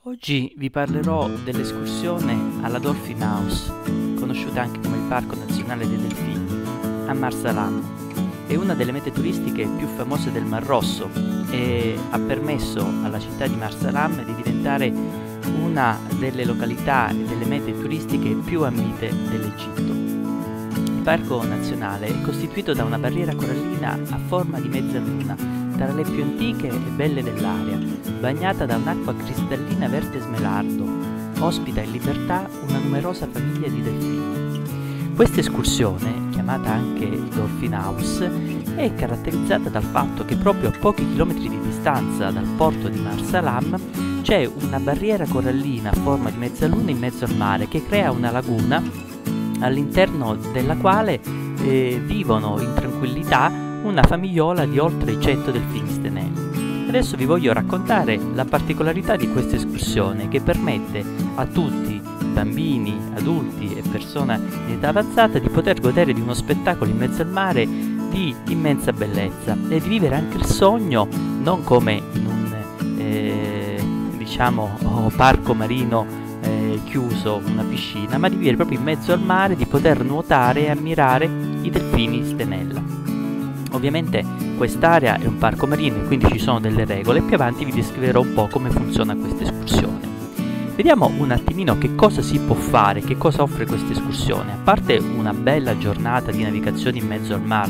Oggi vi parlerò dell'escursione alla Dolphin House, conosciuta anche come il Parco Nazionale dei Delfini, a Marsalam. È una delle mete turistiche più famose del Mar Rosso e ha permesso alla città di Marsalam di diventare una delle località e delle mete turistiche più ambite dell'Egitto. Il Parco Nazionale è costituito da una barriera corallina a forma di mezzaluna, tra le più antiche e belle dell'area, bagnata da un'acqua cristallina verde smeraldo, ospita in libertà una numerosa famiglia di delfini. Questa escursione, chiamata anche Dolphin House, è caratterizzata dal fatto che proprio a pochi chilometri di distanza dal porto di Marsalam c'è una barriera corallina a forma di mezzaluna in mezzo al mare che crea una laguna all'interno della quale vivono in tranquillità una famigliola di oltre 100 delfini stenelli. Adesso vi voglio raccontare la particolarità di questa escursione che permette a tutti, bambini, adulti e persone in età avanzata, di poter godere di uno spettacolo in mezzo al mare di immensa bellezza e di vivere anche il sogno non come in un parco marino chiuso, una piscina, ma di vivere proprio in mezzo al mare, di poter nuotare e ammirare i delfini stenella. Ovviamente quest'area è un parco marino e quindi ci sono delle regole. Più avanti vi descriverò un po' come funziona questa escursione. Vediamo un attimino che cosa si può fare, che cosa offre questa escursione. A parte una bella giornata di navigazione in mezzo al mare,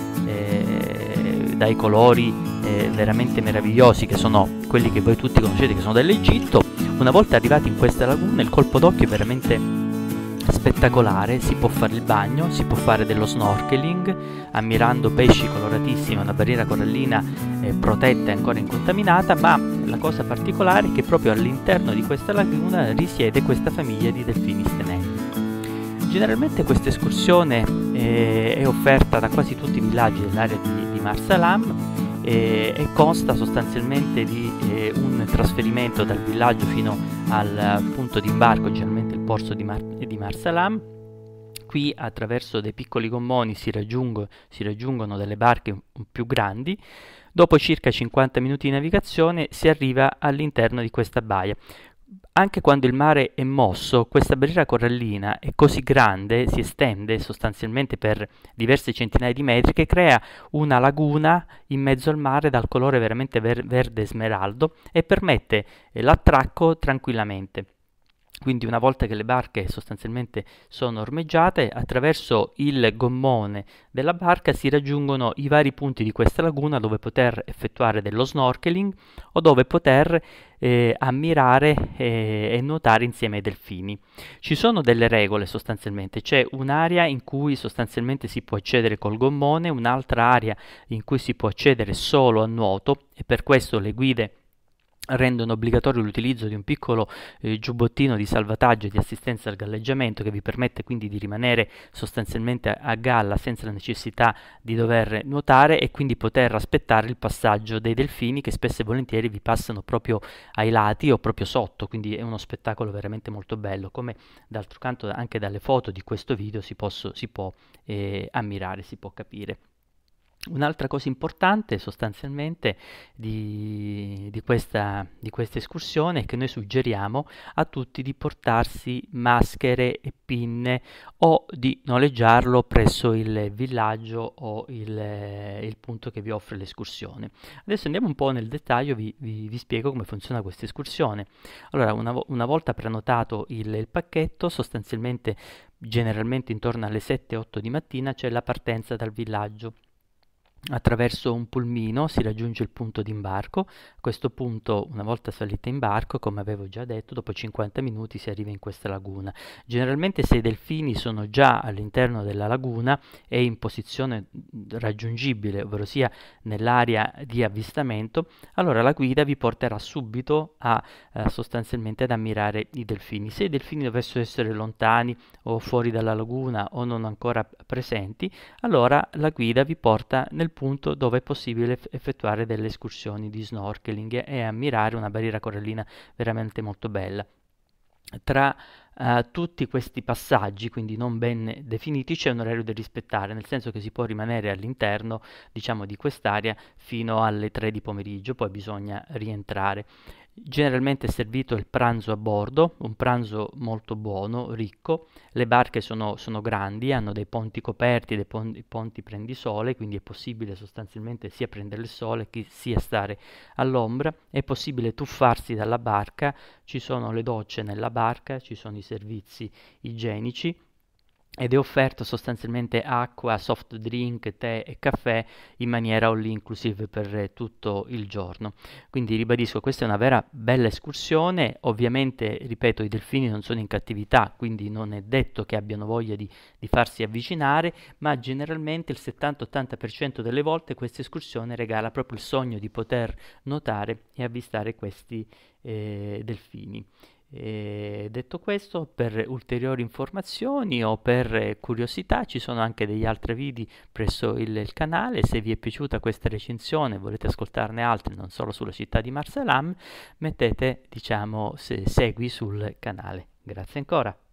dai colori veramente meravigliosi che sono quelli che voi tutti conoscete, che sono dell'Egitto. Una volta arrivati in questa laguna il colpo d'occhio è veramente spettacolare. Si può fare il bagno, si può fare dello snorkeling ammirando pesci coloratissimi, una barriera corallina protetta e ancora incontaminata, ma la cosa particolare è che proprio all'interno di questa laguna risiede questa famiglia di delfini stenelli. Generalmente questa escursione è offerta da quasi tutti i villaggi dell'area di Marsalam e consta sostanzialmente di un trasferimento dal villaggio fino al punto di imbarco, generalmente il porto di Marsalam. Qui attraverso dei piccoli gommoni si raggiungono delle barche più grandi. Dopo circa 50 minuti di navigazione si arriva all'interno di questa baia. Anche quando il mare è mosso, questa barriera corallina è così grande, si estende sostanzialmente per diverse centinaia di metri, che crea una laguna in mezzo al mare dal colore veramente verde smeraldo e permette l'attracco tranquillamente. Quindi una volta che le barche sostanzialmente sono ormeggiate, attraverso il gommone della barca si raggiungono i vari punti di questa laguna dove poter effettuare dello snorkeling o dove poter ammirare e nuotare insieme ai delfini. Ci sono delle regole sostanzialmente, c'è un'area in cui sostanzialmente si può accedere col gommone, un'altra area in cui si può accedere solo a nuoto e per questo le guide rendono obbligatorio l'utilizzo di un piccolo giubbottino di salvataggio e di assistenza al galleggiamento che vi permette quindi di rimanere sostanzialmente a galla senza la necessità di dover nuotare e quindi poter aspettare il passaggio dei delfini che spesso e volentieri vi passano proprio ai lati o proprio sotto, quindi è uno spettacolo veramente molto bello, come d'altro canto anche dalle foto di questo video si può ammirare, si può capire. Un'altra cosa importante sostanzialmente di questa escursione è che noi suggeriamo a tutti di portarsi maschere e pinne o di noleggiarlo presso il villaggio o il punto che vi offre l'escursione. Adesso andiamo un po' nel dettaglio, vi spiego come funziona questa escursione. Allora, una volta prenotato il pacchetto, sostanzialmente generalmente intorno alle 7-8 di mattina c'è la partenza dal villaggio. Attraverso un pulmino si raggiunge il punto di imbarco. A questo punto, una volta salite in barco, come avevo già detto, dopo 50 minuti si arriva in questa laguna. Generalmente se i delfini sono già all'interno della laguna e in posizione raggiungibile, ovvero sia nell'area di avvistamento, allora la guida vi porterà subito sostanzialmente ad ammirare i delfini. Se i delfini dovessero essere lontani o fuori dalla laguna o non ancora presenti, allora la guida vi porta nel punto dove è possibile effettuare delle escursioni di snorkeling e ammirare una barriera corallina veramente molto bella. Tra tutti questi passaggi, quindi non ben definiti, c'è un orario da rispettare, nel senso che si può rimanere all'interno, diciamo, di quest'area fino alle 3 di pomeriggio, poi bisogna rientrare. Generalmente è servito il pranzo a bordo, un pranzo molto buono, ricco. Le barche sono grandi, hanno dei ponti coperti, ponti prendisole, quindi è possibile sostanzialmente sia prendere il sole sia stare all'ombra. È possibile tuffarsi dalla barca, ci sono le docce nella barca, ci sono i servizi igienici ed è offerto sostanzialmente acqua, soft drink, tè e caffè in maniera all inclusive per tutto il giorno. Quindi ribadisco, questa è una vera bella escursione. Ovviamente, ripeto, i delfini non sono in cattività, quindi non è detto che abbiano voglia di farsi avvicinare, ma generalmente il 70-80% delle volte questa escursione regala proprio il sogno di poter nuotare e avvistare questi delfini. E detto questo, per ulteriori informazioni o per curiosità ci sono anche degli altri video presso il canale. Se vi è piaciuta questa recensione e volete ascoltarne altre, non solo sulla città di Marsalam, mettete, diciamo, segui sul canale. Grazie ancora.